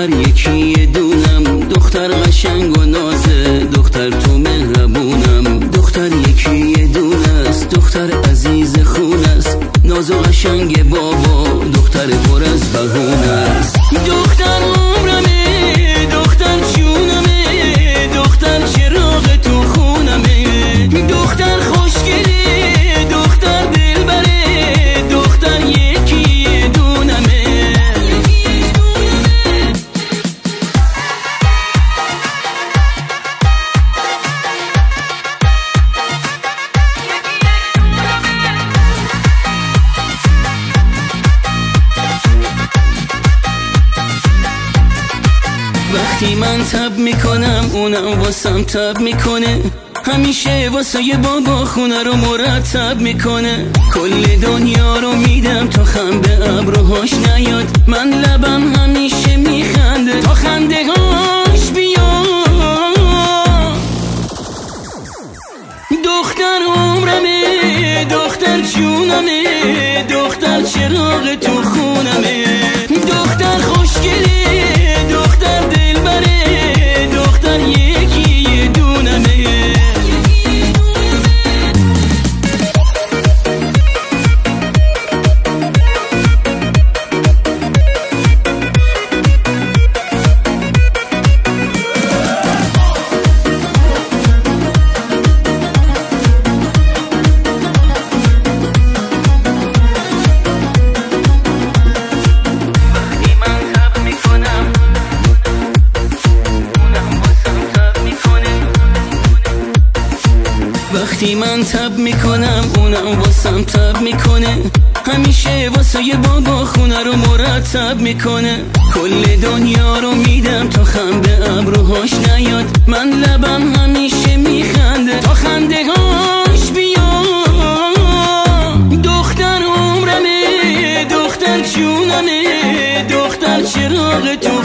دختر یکی دونم، دختر قشنگ و نازه، دختر تو مهربونم. دختر یکی دونه است، دختر عزیز خون است، ناز و قشنگ بابا، دختر پر از بهونه است. دختر عمرمه، دختر جونمه، دختر چراغ تو خونمه، دختر خوشگله، دختر دلبره، دختر یکی دونمه. وقتی من تب میکنم اونم واسم تب میکنه، همیشه واسه بابا خونه رو مرتب میکنه. کل دنیا رو میدم تا خم به ابروهاش نیاد، من لبم همیشه میخنده تا خنده هاش بیاد. دختر عمرمه، دختر جونمه، دختر چراغ تو خونمه، دختر خوشگله، دختر دلبره، دختر یکی دونمه. وقتی من تب میکنم اونم واسم تب میکنه، همیشه واسه بابا خونه رو مرتب میکنه. کل دنیا رو میدم تا خم به ابروهاش نیاد، من لبم همیشه میخنده تا خنده هاش بیاد. دختر عمرمه، دختر جونمه، دختر چراغ تو